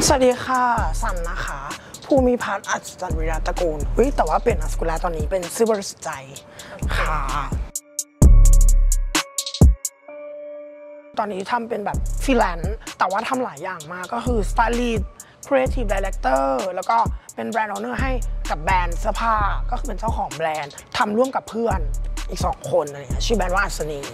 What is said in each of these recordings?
สวัสดีค่ะสันนะคะภูมิพัฒน์อัศจรรย์วิรัตตระกูลแต่ว่าเปลี่ยนนามสกุลแล้วตอนนี้เป็นซื่อบริสุทธิ์ใจค่ะตอนนี้ทำเป็นแบบฟรีแลนซ์แต่ว่าทำหลายอย่างมากก็คือสไตลิสต์ครีเอทีฟไดเรคเตอร์แล้วก็เป็นแบรนด์ออเนอร์ให้กับแบรนด์เสื้อผ้าก็คือเป็นเจ้าของแบรนด์ทำร่วมกับเพื่อนอีก2 คนอะไรเงี้ยชื่อแบรนด์ว่าอัศนี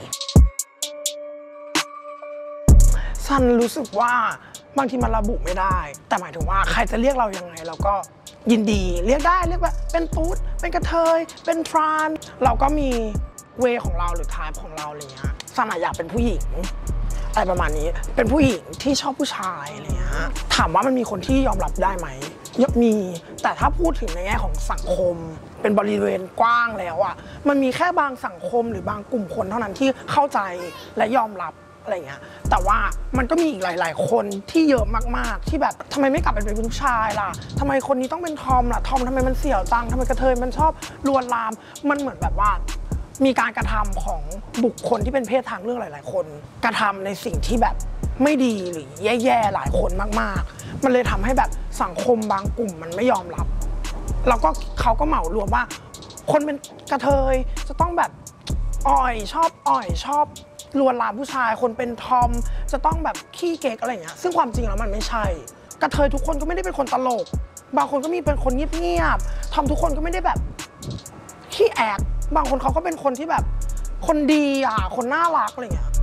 ซันรู้สึกว่าบางทีมันระบุไม่ได้แต่หมายถึงว่าใครจะเรียกเรายังไงเราก็ยินดีเรียกได้เรียกว่าเป็นตุ๊ดเป็นกระเทยเป็นทรานเราก็มีเวของเราหรือไทป์ของเราอะไรเงี้ยซันอยากเป็นผู้หญิงอะไรประมาณนี้เป็นผู้หญิงที่ชอบผู้ชายอะไรเงี้ยถามว่ามันมีคนที่ยอมรับได้ไหมมีแต่ถ้าพูดถึงในแง่ของสังคมเป็นบริเวณกว้างแล้วอ่ะมันมีแค่บางสังคมหรือบางกลุ่มคนเท่านั้นที่เข้าใจและยอมรับอะไรเงี้ยแต่ว่ามันก็มีอีกหลายๆคนที่เยอะมากๆที่แบบทำไมไม่กลับไปเป็นผู้ชายล่ะทำไมคนนี้ต้องเป็นทอมล่ะทอมทำไมมันเสี่ยวจังทำไมกระเทยมันชอบลวนลามมันเหมือนแบบว่ามีการกระทำของบุคคลที่เป็นเพศทางเลือกหลายๆคนกระทำในสิ่งที่แบบไม่ดีหรือแย่ๆหลายคนมากๆมันเลยทำให้แบบสังคมบางกลุ่มมันไม่ยอมรับแล้วก็เขาก็เหมารวมว่าคนเป็นกระเทยจะต้องแบบชอบลวนลามผู้ชายคนเป็นทอมจะต้องแบบขี้เก๊กอะไรอย่างเงี้ยซึ่งความจริงแล้วมันไม่ใช่กระเทยทุกคนก็ไม่ได้เป็นคนตลกบางคนก็มีเป็นคนเงียบๆทอมทุกคนก็ไม่ได้แบบขี้แอกบางคนเขาก็เป็นคนที่แบบคนดีคนน่ารักอะไรเงี้ย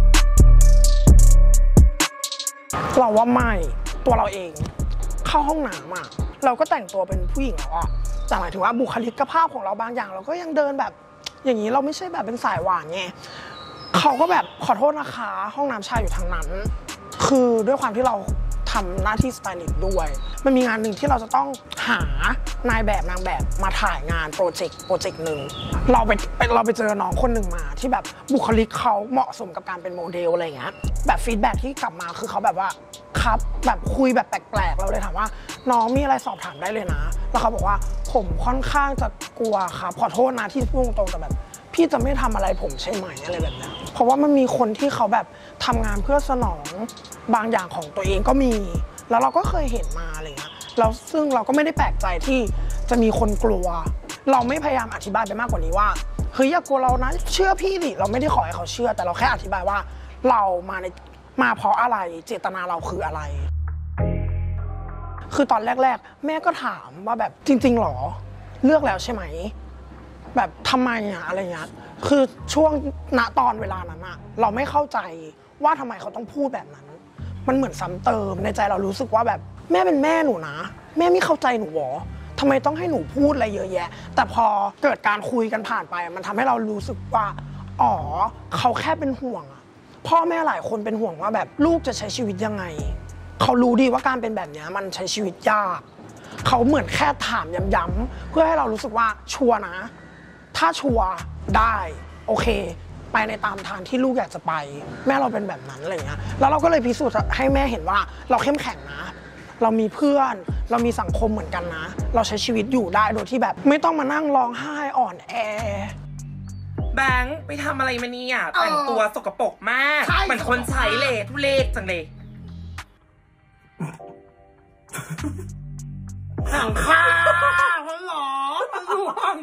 เราว่าไม่ตัวเราเองเข้าห้องน้ำเราก็แต่งตัวเป็นผู้หญิงแล้วแต่หมายถึงว่าบุคลิกภาพของเราบางอย่างเราก็ยังเดินแบบอย่างนี้เราไม่ใช่แบบเป็นสายหวานไงเขาก็แบบขอโทษนะคะห้องน้ำชายอยู่ทางนั้นคือด้วยความที่เราทำหน้าที่สไตลิสต์ด้วยมันมีงานหนึ่งที่เราจะต้องหานายแบบนางแบบมาถ่ายงานโปรเจกต์หนึ่งเราไปเจอน้องคนหนึ่งมาที่แบบบุคลิกเขาเหมาะสมกับการเป็นโมเดลอะไรอย่างเงี้ยแบบฟีดแบ็กที่กลับมาคือเขาแบบว่าครับแบบคุยแบบแปลกๆเราเลยถามว่าน้องมีอะไรสอบถามได้เลยนะแล้วเขาบอกว่าผมค่อนข้างจะกลัวครับขอโทษนะที่พูดตรงๆแต่แบบพี่จะไม่ทำอะไรผมใช่ไหมอะไรแบบนี้เพราะว่ามันมีคนที่เขาแบบทำงานเพื่อสนองบางอย่างของตัวเองก็มีแล้วเราก็เคยเห็นมาอะไรเงี้ยแล้วซึ่งเราก็ไม่ได้แปลกใจที่จะมีคนกลัวเราไม่พยายามอธิบายไปมากกว่านี้ว่าเฮ้ยอย่ากลัวเรานะเชื่อพี่ดิเราไม่ได้ขอให้เขาเชื่อแต่เราแค่อธิบายว่าเรามาเพราะอะไรเจตนาเราคืออะไรคือตอนแรกๆแม่ก็ถามว่าแบบจริงๆหรอเลือกแล้วใช่ไหมแบบทำไมอะไรเงี้ยคือช่วงณตอนเวลานั้นเราไม่เข้าใจว่าทำไมเขาต้องพูดแบบนั้นมันเหมือนซ้ำเติมในใจเรารู้สึกว่าแบบแม่เป็นแม่หนูนะแม่ไม่เข้าใจหนูหรอทำไมต้องให้หนูพูดอะไรเยอะแยะแต่พอเกิดการคุยกันผ่านไปมันทำให้เรารู้สึกว่าเขาแค่เป็นห่วงพ่อแม่หลายคนเป็นห่วงว่าแบบลูกจะใช้ชีวิตยังไงเขารู้ดีว่าการเป็นแบบนี้มันใช้ชีวิตยากเขาเหมือนแค่ถามย้ำๆเพื่อให้เรารู้สึกว่าชัวร์นะถ้าชัวร์ได้โอเคไปในตามทางที่ลูกอยากจะไปแม่เราเป็นแบบนั้นอะไรเงี้ยแล้วเราก็เลยพิสูจน์ให้แม่เห็นว่าเราเข้มแข็งนะเรามีเพื่อนเรามีสังคมเหมือนกันนะเราใช้ชีวิตอยู่ได้โดยที่แบบไม่ต้องมานั่งร้องไห้อ่อนแอแบงค์ไปทำอะไรมาเนี่ยแต่งตัวสกปรกมากเหมือนคนใช้เลทุเลศจังเลยหนังข้าวหรอทะลวง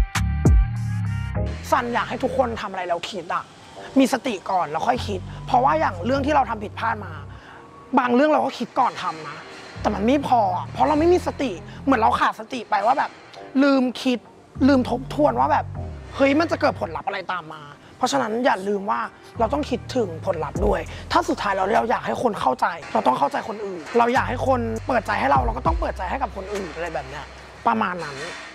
ซันอยากให้ทุกคนทำอะไรแล้วคิดมีสติก่อนแล้วค่อยคิดเพราะว่าอย่างเรื่องที่เราทำผิดพลาดมาบางเรื่องเราก็คิดก่อนทำนะแต่มันไม่พอเพราะเราไม่มีสติเหมือนเราขาดสติไปว่าแบบลืมคิดลืมทบทวนว่าแบบเฮ้ยมันจะเกิดผลลัพธ์อะไรตามมาเพราะฉะนั้นอย่าลืมว่าเราต้องคิดถึงผลลัพธ์ด้วยถ้าสุดท้ายเราอยากให้คนเข้าใจเราต้องเข้าใจคนอื่นเราอยากให้คนเปิดใจให้เราก็ต้องเปิดใจให้กับคนอื่นอะไรแบบเนี้ยประมาณนั้น